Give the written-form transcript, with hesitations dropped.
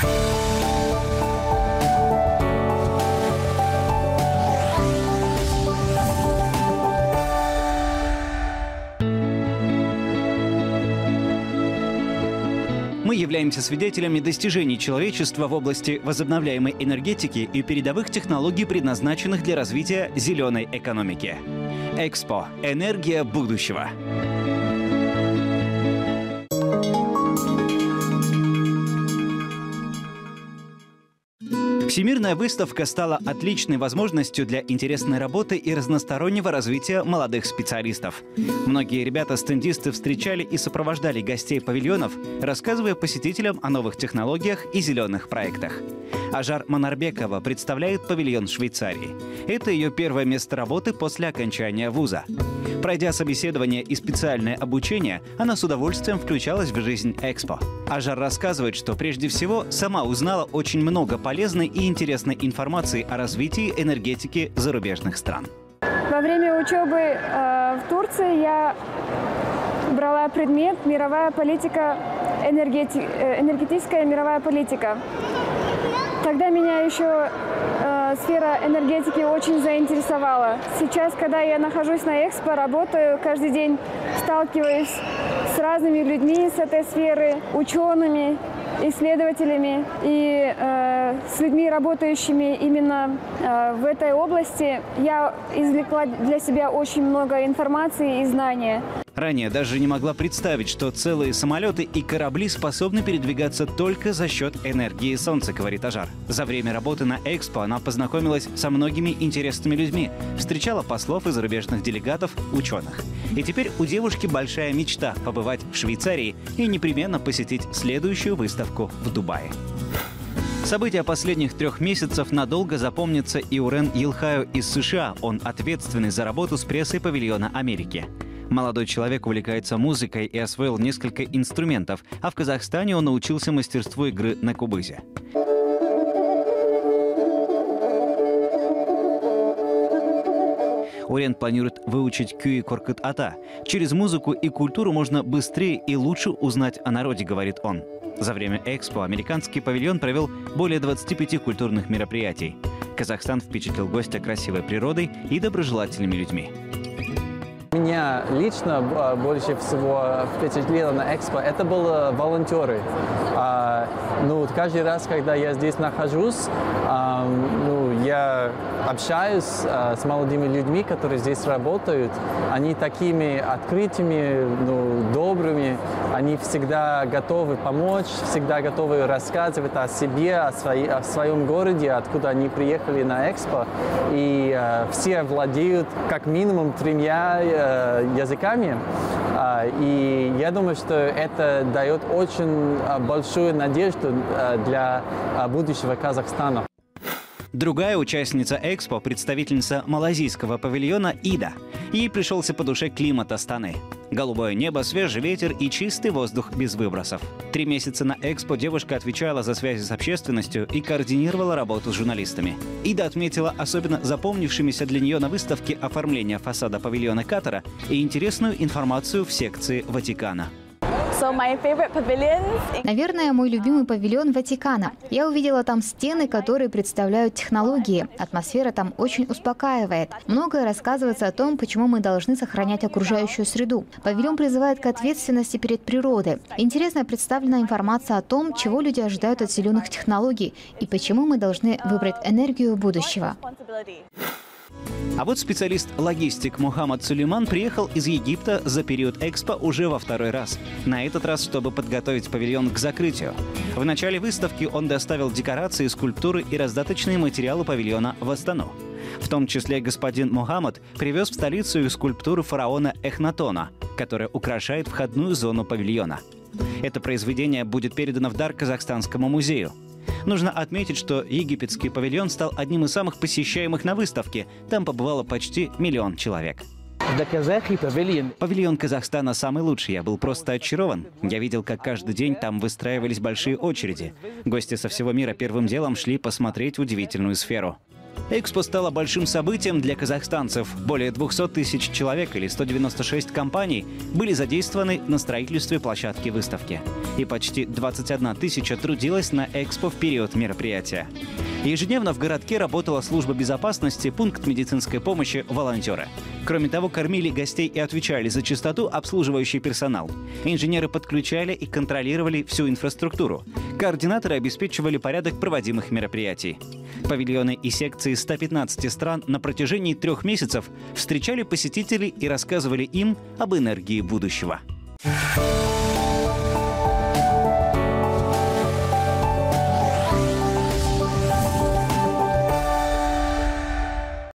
Мы являемся свидетелями достижений человечества в области возобновляемой энергетики и передовых технологий, предназначенных для развития зеленой экономики. Экспо. Энергия будущего. Всемирная выставка стала отличной возможностью для интересной работы и разностороннего развития молодых специалистов. Многие ребята-стендисты встречали и сопровождали гостей павильонов, рассказывая посетителям о новых технологиях и зеленых проектах. Ажар Манарбекова представляет павильон Швейцарии. Это ее первое место работы после окончания вуза. Пройдя собеседование и специальное обучение, она с удовольствием включалась в жизнь Экспо. Ажар рассказывает, что прежде всего сама узнала очень много полезной и интересной информации о развитии энергетики зарубежных стран. Во время учебы в Турции я брала предмет «Мировая политика, энергетическая мировая политика». Тогда меня еще сфера энергетики очень заинтересовала. Сейчас, когда я нахожусь на Экспо, работаю каждый день, сталкиваюсь с разными людьми с этой сферы, учеными, исследователями и с людьми, работающими именно в этой области, я извлекла для себя очень много информации и знания. Ранее даже не могла представить, что целые самолеты и корабли способны передвигаться только за счет энергии Солнца, говорит Ажар. За время работы на Экспо она познакомилась со многими интересными людьми, встречала послов и зарубежных делегатов, ученых. И теперь у девушки большая мечта – побывать в Швейцарии и непременно посетить следующую выставку в Дубае. События последних 3 месяцев надолго запомнятся и Урен Йилхаю из США. Он ответственный за работу с прессой павильона Америки. Молодой человек увлекается музыкой и освоил несколько инструментов, а в Казахстане он научился мастерству игры на кубызе. Урен планирует выучить кюи коркыт ата. Через музыку и культуру можно быстрее и лучше узнать о народе, говорит он. За время Экспо американский павильон провел более 25 культурных мероприятий. Казахстан впечатлил гостя красивой природой и доброжелательными людьми. Меня лично больше всего впечатлило на Экспо, это были волонтеры. Каждый раз, когда я здесь нахожусь, я общаюсь с молодыми людьми, которые здесь работают. Они такими открытыми, добрыми, они всегда готовы помочь, всегда готовы рассказывать о себе, о своем городе, откуда они приехали на Экспо. И все владеют как минимум 3 языками. И я думаю, что это дает очень большую надежду для будущего Казахстана. Другая участница Экспо – представительница малазийского павильона Ида. Ей пришелся по душе климат Астаны. Голубое небо, свежий ветер и чистый воздух без выбросов. 3 месяца на Экспо девушка отвечала за связи с общественностью и координировала работу с журналистами. Ида отметила особенно запомнившимися для нее на выставке оформление фасада павильона Катара и интересную информацию в секции Ватикана. Наверное, мой любимый павильон Ватикана. Я увидела там стены, которые представляют технологии. Атмосфера там очень успокаивает. Многое рассказывается о том, почему мы должны сохранять окружающую среду. Павильон призывает к ответственности перед природой. Интересно представлена информация о том, чего люди ожидают от зеленых технологий и почему мы должны выбрать энергию будущего. А вот специалист-логистик Мухаммад Сулейман приехал из Египта за период Экспо уже во 2-й раз. На этот раз, чтобы подготовить павильон к закрытию. В начале выставки он доставил декорации, скульптуры и раздаточные материалы павильона в Астану. В том числе господин Мухаммад привез в столицу и скульптуру фараона Эхнатона, которая украшает входную зону павильона. Это произведение будет передано в дар Казахстанскому музею. Нужно отметить, что египетский павильон стал одним из самых посещаемых на выставке. Там побывало почти 1 миллион человек. Павильон Казахстана самый лучший. Я был просто очарован. Я видел, как каждый день там выстраивались большие очереди. Гости со всего мира первым делом шли посмотреть удивительную сферу. Экспо стало большим событием для казахстанцев. Более 200 тысяч человек или 196 компаний были задействованы на строительстве площадки выставки. И почти 21 тысяча трудилась на Экспо в период мероприятия. Ежедневно в городке работала служба безопасности, пункт медицинской помощи, волонтеры. Кроме того, кормили гостей и отвечали за чистоту обслуживающий персонал. Инженеры подключали и контролировали всю инфраструктуру. Координаторы обеспечивали порядок проводимых мероприятий. Павильоны и секции 115 стран на протяжении 3 месяцев встречали посетителей и рассказывали им об энергии будущего.